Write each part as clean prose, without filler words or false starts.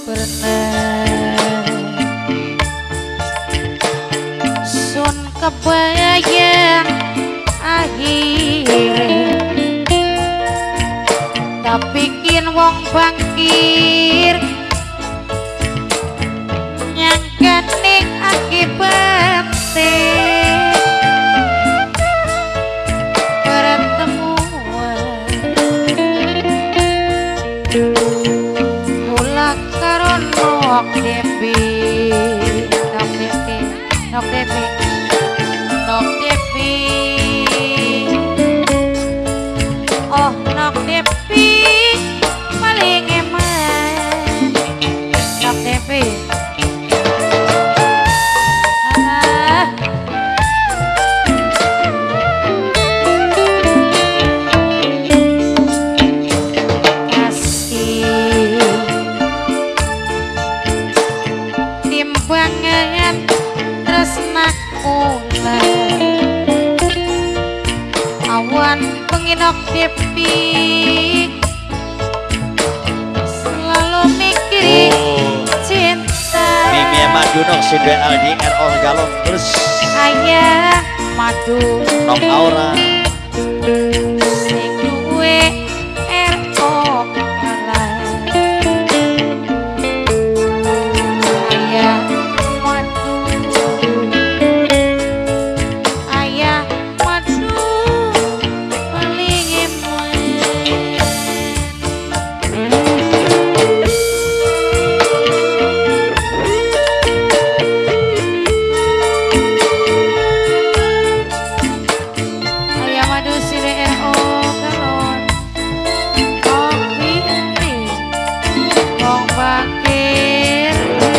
pernah sun kebayang akhirnya tapi kin wong bangkir nyangkaning akibatnya pertemuan mulak karon nok depi nok depi nok depi nok depi oh nok depi paling eman nok depi awan penginok depi selalu mikir cinta Mimi madu nok sidwe Aldi RO galon terus ayah madu nok aura sing duwe RO kalah ayah madu ayah madu paling eman ayah madu sire RO galon kopi wong bakir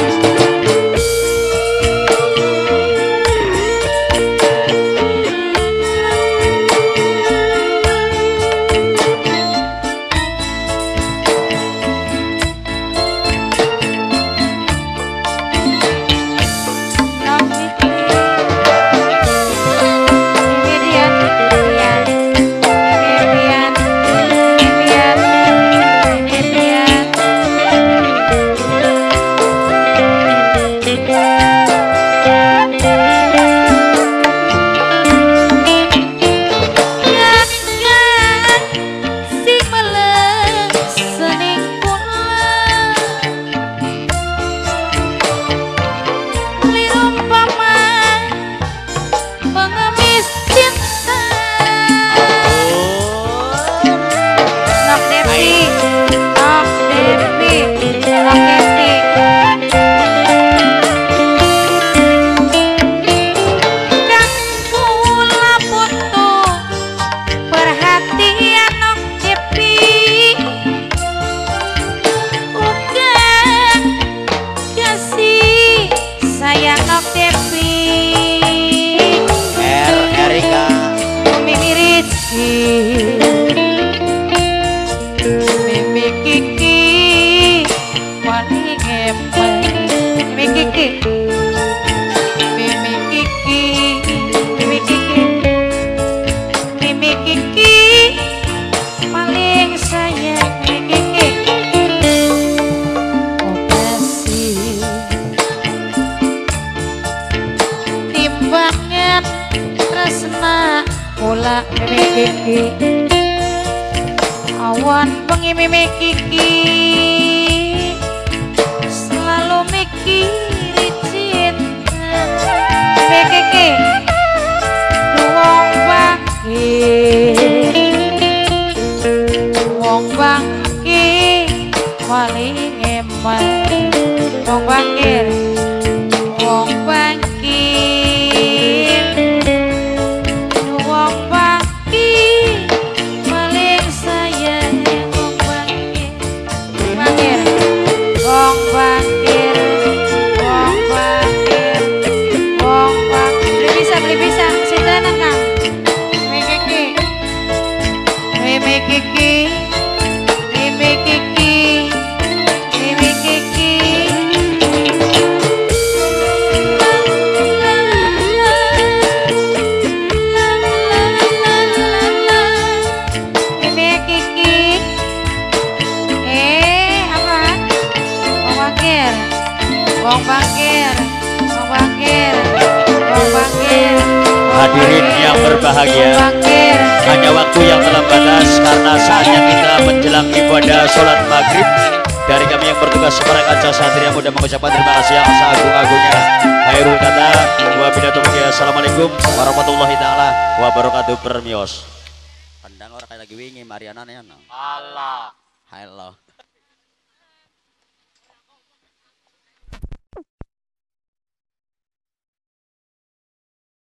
Mimi Kiki paling eman Mimi Kiki Mimi Kiki Mimi Kiki Mimi Kiki paling sayang Mimi Kiki oh kasih timbangan tresna pola Mimi Kiki awan bengi Mimi Kiki selalu mikir cinta Mimi Kiki wong bangkir paling eman wong bangkir wong bangkir wong bangkir paling sayang wong bangkir wong bangkir wong bangkir wong bangkir beli bisa sinten Kang Mimi Kiki Mimi Kiki Mimi Kiki Wong bangkir, wong bangkir, wong bangkir. Hadirin yang berbahagia, Bangkir. hanya waktu yang telah batas karena saatnya kita menjelang ibadah sholat maghrib. Dari kami yang bertugas sebarang kaca satria muda mengucapkan terima kasih yang seagung-agungnya. Khairul kata, wabillahi taufiq. Assalamualaikum warahmatullahi taala wabarakatuh. Permios. Pandang orang kayak lagi wingi Mariana nih. Allah. Halo.